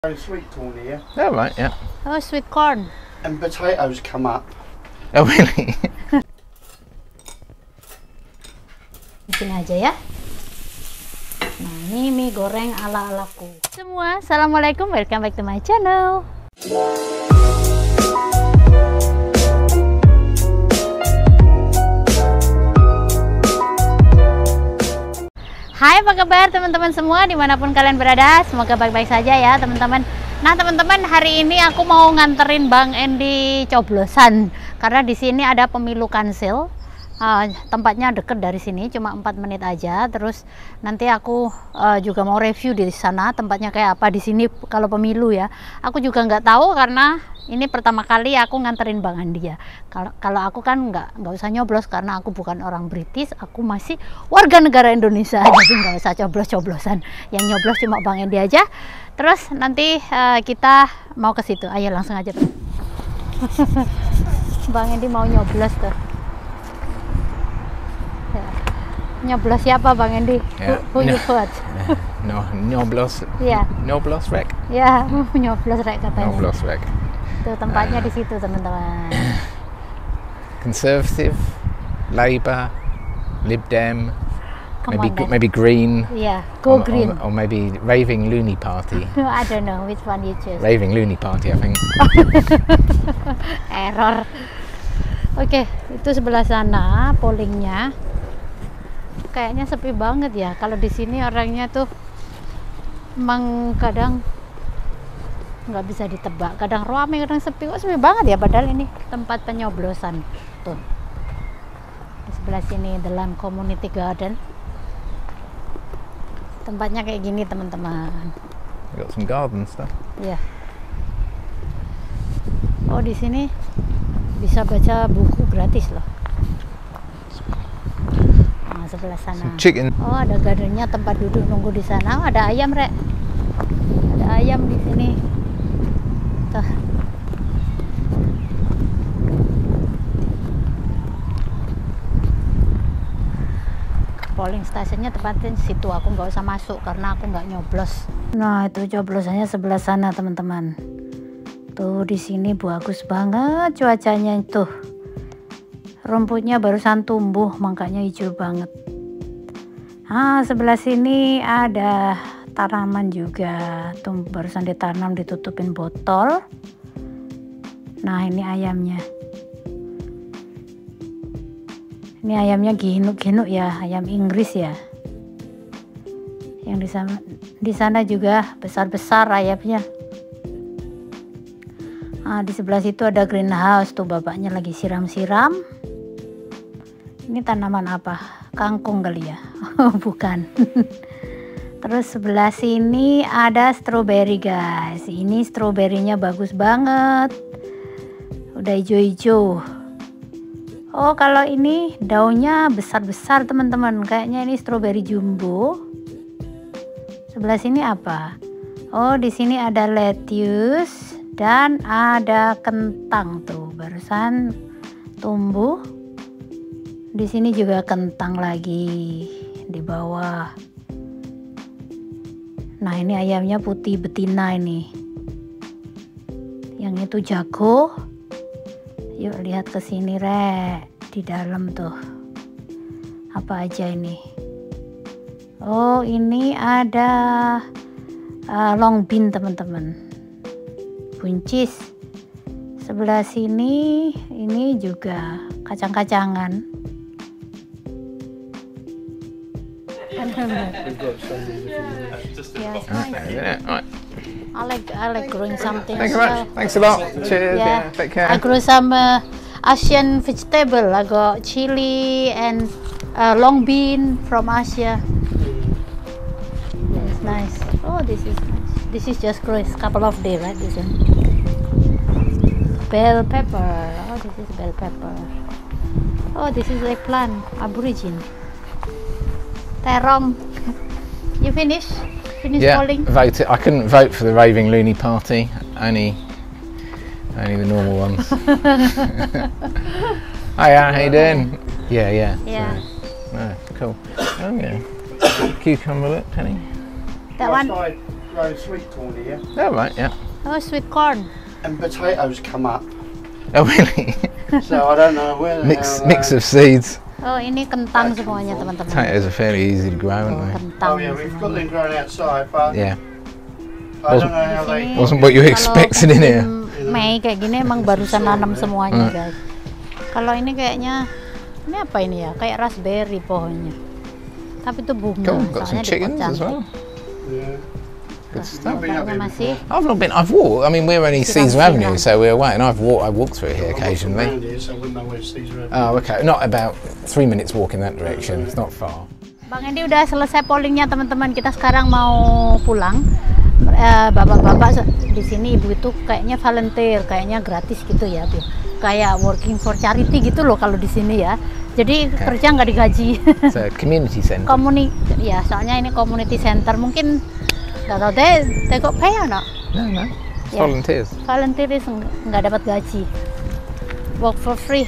Sweet corn here. Oh, right, yeah. Oh, sweet corn. And potatoes come up. Oh, really? Di sini aja ya. Nah, ini mie goreng ala-alaku. Semua, assalamualaikum, welcome back to my channel. Hai, apa kabar teman-teman semua dimanapun kalian berada, semoga baik-baik saja ya teman-teman. Nah teman-teman, hari ini aku mau nganterin Bang Endi coblosan karena di sini ada pemilu Kansil. Tempatnya deket dari sini, cuma 4 menit aja. Terus nanti aku juga mau review di sana tempatnya kayak apa di sini kalau pemilu ya. Aku juga nggak tahu karena ini pertama kali aku nganterin Bang Andi ya. Kalau aku kan nggak usah nyoblos karena aku bukan orang British, aku masih warga negara Indonesia. Jadi nggak usah coblos-coblosan. Yang nyoblos cuma Bang Andi aja. Terus nanti kita mau ke situ. Ayo langsung aja tuh. Bang Endi mau nyoblos tuh. Ya. Nyoblos siapa Bang Endi? Yeah. Who you vote? Nyoblos. Ya. Nyoblos rek. Ya, nyoblos rek katanya. Nyoblos rek. Tuh tempatnya di situ teman-teman. Conservative, Labour, Lib Dem, Come on, maybe Green. Yeah, go green. Or maybe Raving Loony Party. I don't know which one you choose. Raving Loony Party, I think. Error. Oke, itu sebelah sana pollingnya. Kayaknya sepi banget ya. Kalau di sini orangnya tuh emang kadang nggak bisa ditebak. Kadang ramai, kadang sepi. Kok sepi banget ya? Padahal ini tempat penyoblosan. Tuh. Di sebelah sini dalam community garden. Tempatnya kayak gini teman-teman. Got some garden stuff. Ya. Oh, di sini bisa baca buku gratis loh. Nah, sebelah sana. Some chicken. Oh, ada gardennya, tempat duduk nunggu di sana. Oh, ada ayam, Rek. Ada ayam di sini. Tuh. Polling stationnya tepatnya di situ. Aku nggak usah masuk karena aku nggak nyoblos. Nah, itu coblosannya sebelah sana, teman-teman. Tuh di sini bagus banget cuacanya itu. Rumputnya barusan tumbuh, makanya hijau banget. Nah, sebelah sini ada tanaman juga. Tuh barusan ditanam, ditutupin botol. Nah, ini ayamnya. Ini ayamnya ginuk-ginuk ya, ayam Inggris ya. Yang di sana juga besar-besar ayamnya. Nah, di sebelah situ ada greenhouse, tuh bapaknya lagi siram-siram. Ini tanaman apa? Kangkung kali ya? Oh, bukan. Terus sebelah sini ada strawberry guys. Ini stroberinya bagus banget. Udah hijau-hijau. Oh, kalau ini daunnya besar-besar teman-teman. Kayaknya ini strawberry jumbo. Sebelah sini apa? Oh, di sini ada lettuce. Dan ada kentang tuh barusan tumbuh. Di sini juga kentang lagi di bawah. Nah, ini ayamnya putih betina ini. Yang itu jago. Yuk lihat ke sini, Rek. Di dalam tuh. Apa aja ini? Oh, ini ada long bean, teman-teman. Buncis. Sebelah sini ini juga kacang-kacangan. Yes, nice. I like growing something. Thank you very much. Thanks a lot. Cheers. Yeah. Take care. I grow some Asian vegetable. I got chili and long bean from Asia. Yes, nice. Oh, this is nice. This is just grow a couple of days, right? This one. Bell pepper. Oh, this is bell pepper. Oh, this is eggplant. Aborigine. Terong. You finish? Finish calling? Voted. I couldn't vote for the Raving Loony Party. Only the normal ones. Hiya, how you doing? Yeah. Yeah. So, cool. Oh yeah. Cucumber, look, Penny. That one. grown sweet corn here, Oh, right, yeah. Oh, sweet corn. and potatoes come up. Oh, really? So I don't know where the mix of seeds. Oh, ini kentang semuanya teman-teman. Potatoes are fairly easy to grow, aren't they? Kentang Oh yeah, we've got semuanya. them growing outside, but Yeah. I don't know how they. Wasn't what you expected in here. Mei kayak gini emang barusan nanam semuanya guys. Kalau ini kayaknya ini apa ini ya? Kayak raspberry pohonnya. Tapi itu bunga. Cool, got some soalnya chickens dipotong. as well. Yeah. Good stuff. Kayaknya masih. I've not been. I've walked. I mean, we're only Caesar Avenue, so we're away, and I've walked through here occasionally. Around here, so I wouldn't know where Caesar Avenue. Oh, okay. Not about 3 minutes walk in that direction. It's not far. Bang Endi udah selesai pollingnya teman-teman. Kita sekarang mau pulang. Bapak-bapak di sini ibu itu kayaknya volunteer, kayaknya gratis gitu ya, Bu. Kayak working for charity gitu loh kalau di sini ya. Jadi kerja nggak digaji. It's a community centre. Ya, soalnya ini community center. Mungkin nggak tahu deh, they got pay or not? No, no. It's Yeah. volunteers. Volunteers nggak dapat gaji. Work for free.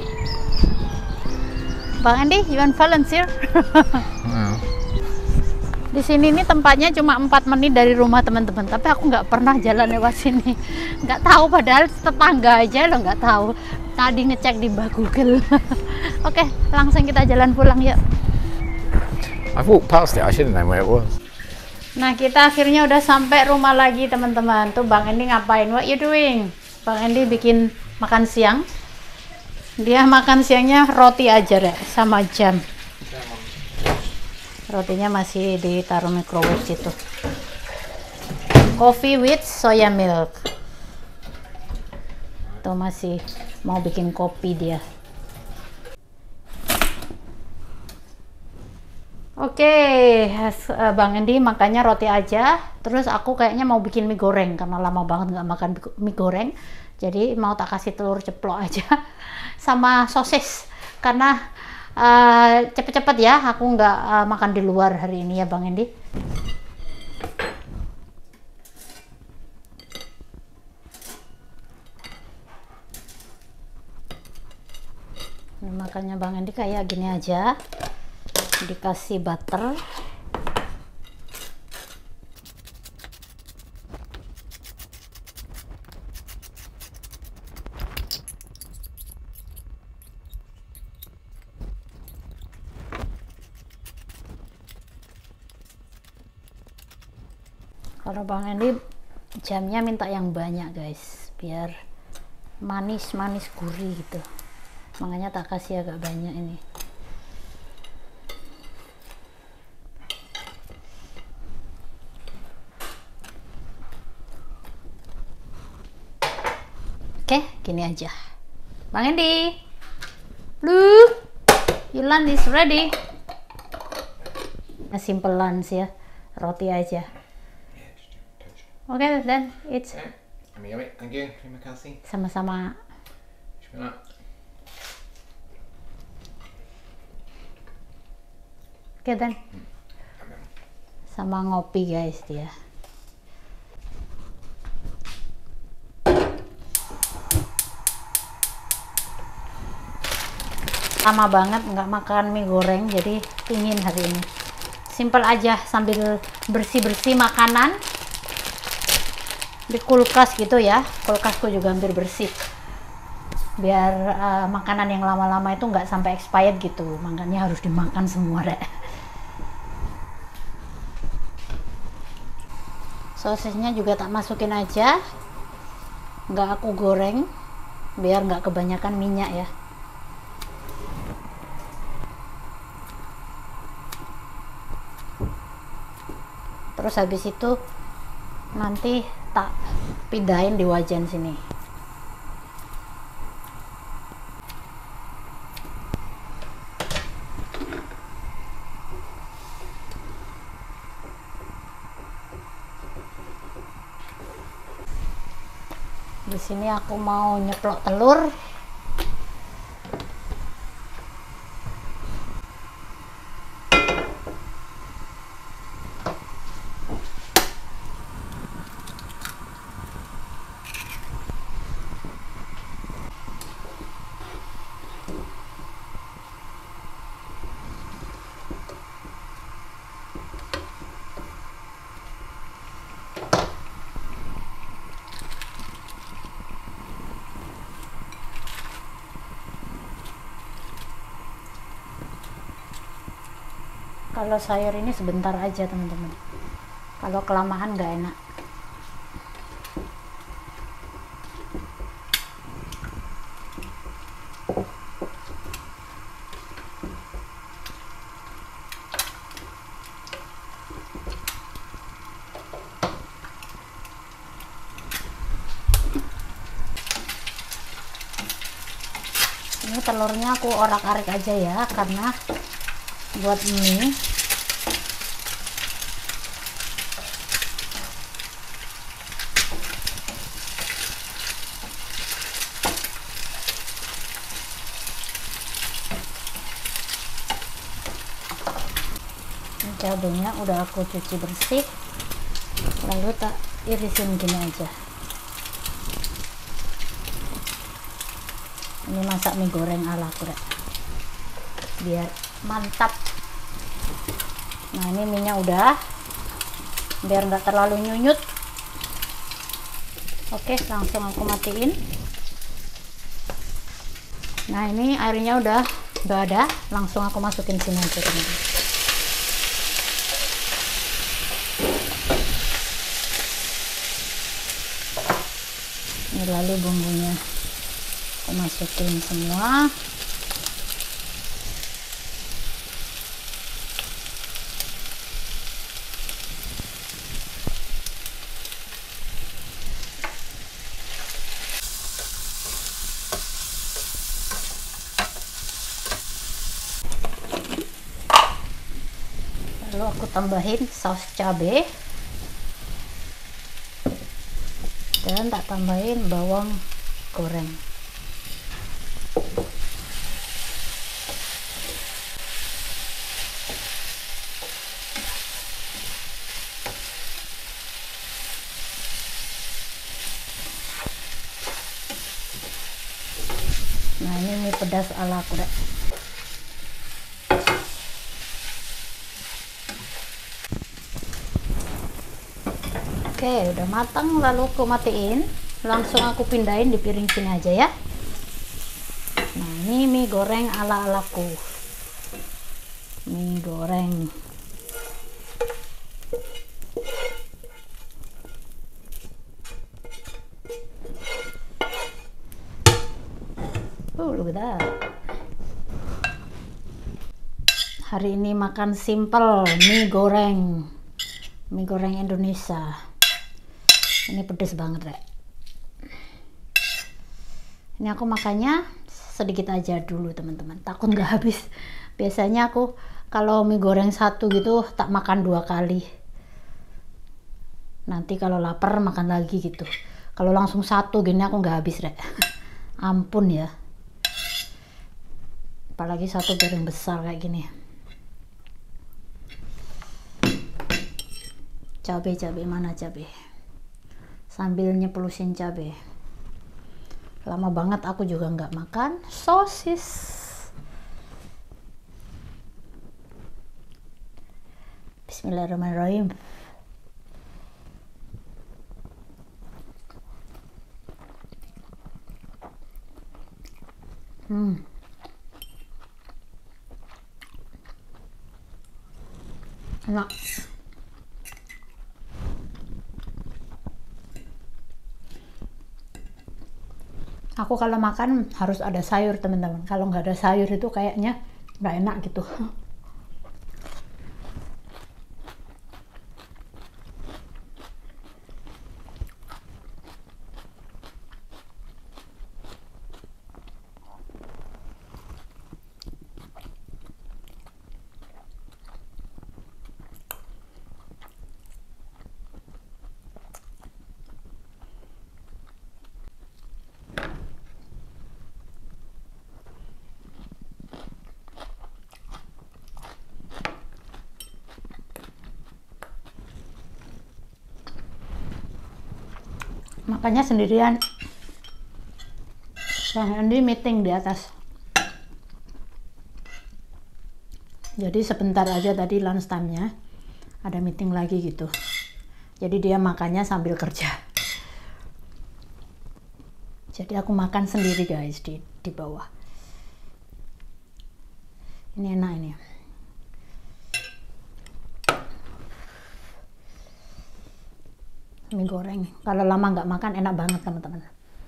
Bang Andi, you want volunteer? Wow. Di sini ini tempatnya cuma 4 menit dari rumah teman-teman, tapi aku nggak pernah jalan lewat sini. Nggak tahu, padahal tetangga aja loh nggak tahu. Tadi ngecek di Mbak Google. Oke, langsung kita jalan pulang yuk. I've walked past it. I should have known where it was. Nah, kita akhirnya udah sampai rumah lagi teman-teman. Tuh Bang Endi ngapain? What you doing? Bang Endi bikin makan siang. Dia makan siangnya roti aja deh, sama jam. Rotinya masih ditaruh microwave situ. Coffee with soya milk. Tuh masih mau bikin kopi dia. Oke, Bang Endi makannya roti aja. Terus aku kayaknya mau bikin mie goreng karena lama banget nggak makan mie goreng. Jadi mau tak kasih telur ceplok aja sama sosis karena cepet-cepet ya. Aku nggak makan di luar hari ini ya Bang Endi. Makannya Bang Endi kayak gini aja. Dikasih butter, kalau Bang Endi jamnya minta yang banyak guys, biar manis-manis gurih gitu, makanya tak kasih agak banyak ini. Oke, gini aja. Bang Endi, look, your lunch is ready. Simple lunch ya, roti aja. Oke, then it's Thank you. Terima kasih. sama-sama. Oke, then sama ngopi guys dia. Lama banget nggak makan mie goreng, jadi pingin hari ini simple aja sambil bersih-bersih makanan di kulkas gitu ya. Kulkasku juga hampir bersih biar makanan yang lama-lama itu nggak sampai expired gitu, makanya harus dimakan semua deh. Sosisnya juga tak masukin aja, nggak aku goreng biar nggak kebanyakan minyak ya. Terus habis itu nanti tak pindahin di wajan sini. Di sini aku mau nyeplok telur. Kalau sayur ini sebentar aja teman-teman, kalau kelamaan nggak enak. Ini telurnya aku orak-arik aja ya, karena buat mie. Cabenya udah aku cuci bersih, lalu tak irisin gini aja. Ini masak mie goreng ala Korea biar mantap. Nah ini minyak udah, biar nggak terlalu nyunyut. Oke, langsung aku matiin. Nah ini airnya udah nggak ada, langsung aku masukin sini aja teman-teman. Ini lalu bumbunya aku masukin semua. Lalu aku tambahin saus cabai dan tak tambahin bawang goreng. Nah ini mie pedas ala Korea. Oke, udah matang, lalu aku matiin. Langsung aku pindahin di piring sini aja ya. Nah ini mie goreng ala-alaku, mie goreng. Look at that. Hari ini makan simple, mie goreng Indonesia. Ini pedes banget Rek. Ini aku makannya sedikit aja dulu teman-teman, takut nggak habis. Biasanya aku kalau mie goreng satu gitu tak makan 2 kali. Nanti kalau lapar makan lagi gitu. Kalau langsung satu gini aku nggak habis Rek. Ampun ya. Apalagi satu piring besar kayak gini. Cabai mana cabai? Sambil nyeplusin cabai. Lama banget aku juga nggak makan sosis. Bismillahirrahmanirrahim. Enak. Aku kalau makan harus ada sayur teman-teman. Kalau nggak ada sayur itu kayaknya nggak enak gitu. Makannya sendirian. Nah, ini meeting di atas. Jadi sebentar aja tadi lunch time-nya ada meeting lagi gitu. Jadi dia makannya sambil kerja. Jadi aku makan sendiri guys di bawah. Ini enak ini. Mie goreng. Kalau lama nggak makan enak banget teman-teman.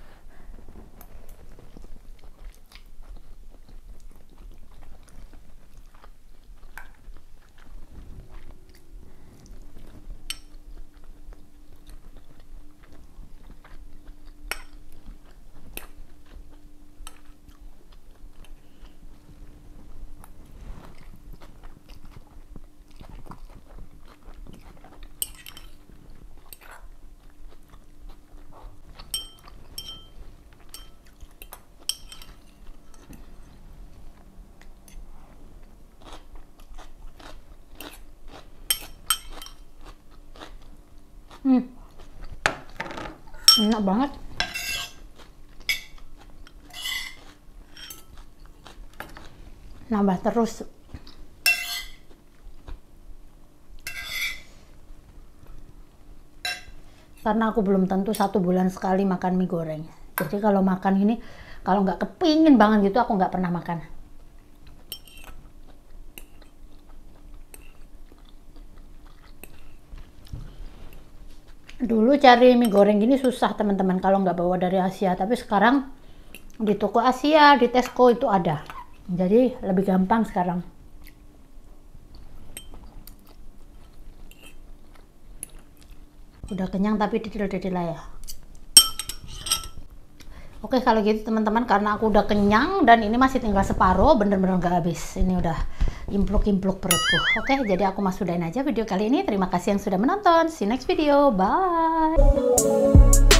Enak banget. Nambah terus. Karena aku belum tentu 1 bulan sekali makan mie goreng. Jadi kalau makan ini, kalau nggak kepingin banget gitu, aku nggak pernah makan. Dulu cari mie goreng gini susah teman-teman kalau nggak bawa dari Asia, tapi sekarang di toko Asia, di Tesco itu ada, jadi lebih gampang sekarang. Udah kenyang tapi didil-didil lah ya. Oke kalau gitu teman-teman, karena aku udah kenyang dan ini masih tinggal separuh, bener-bener gak habis. Ini udah impluk-impluk perutku. Oke, jadi aku sudahin aja video kali ini. Terima kasih yang sudah menonton. See you next video. Bye.